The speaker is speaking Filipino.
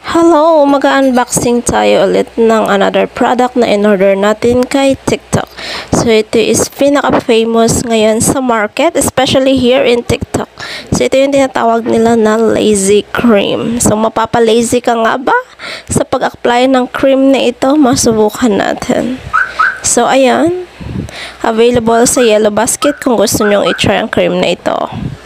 Hello! Mag-unboxing tayo ulit ng another product na in-order natin kay TikTok. So, ito is pinaka-famous ngayon sa market, especially here in TikTok. So, ito yung tinatawag nila na lazy cream. So, mapapalazy ka nga ba sa pag-apply ng cream na ito? Masubukan natin. So, ayan. Available sa yellow basket kung gusto nyong i-try ang cream na ito.